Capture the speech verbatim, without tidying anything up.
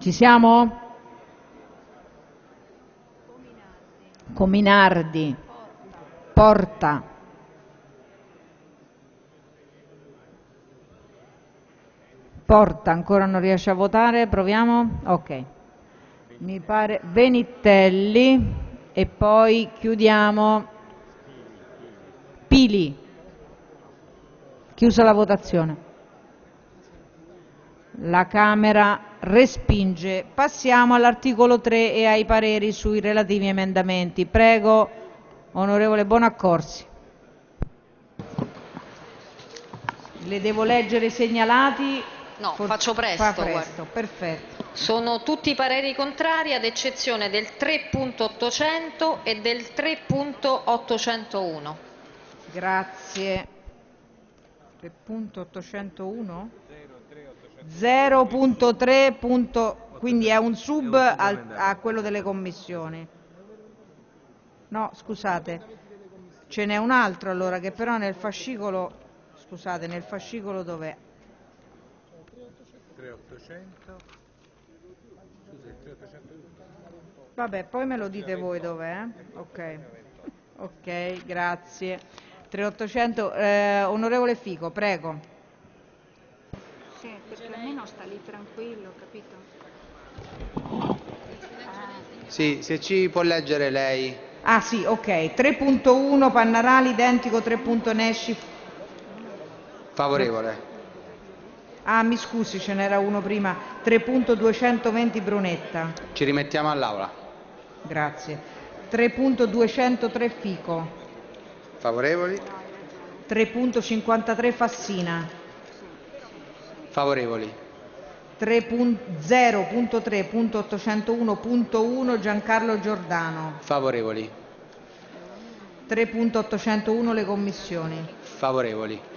Ci siamo? Cominardi. Porta. Porta, ancora non riesce a votare, proviamo? Ok. Mi pare Venitelli e poi chiudiamo Pili. Chiusa la votazione. La Camera respinge. Passiamo all'articolo tre e ai pareri sui relativi emendamenti. Prego, onorevole Bonaccorsi. Le devo leggere i segnalati? No, For- faccio presto, fa presto, guarda. perfetto. Sono tutti pareri contrari ad eccezione del tre punto ottocento e del tre punto ottocentouno. Grazie. tre punto ottocentouno? zero punto tre. Quindi è un sub al, a quello delle commissioni. No, scusate. Ce n'è un altro allora che però nel fascicolo, scusate, nel fascicolo dov'è? treottocento. Vabbè, poi me lo dite voi dov'è? Ok, ok, grazie. treottocento, eh, onorevole Fico, prego. Sì, perché almeno sta lì tranquillo, capito? Ah. Sì, se ci può leggere lei. Ah sì, ok, tre punto uno Pannarali, identico tre punto Nesci. Favorevole. Ah, mi scusi, ce n'era uno prima. tre punto duecentoventi Brunetta. Ci rimettiamo all'aula. Grazie. tre punto duecentotre Fico. Favorevoli? tre punto cinquantatré Fassina. Favorevoli. zero punto tre punto ottocentouno punto uno Giancarlo Giordano. Favorevoli. tre punto ottocentouno le commissioni. Favorevoli.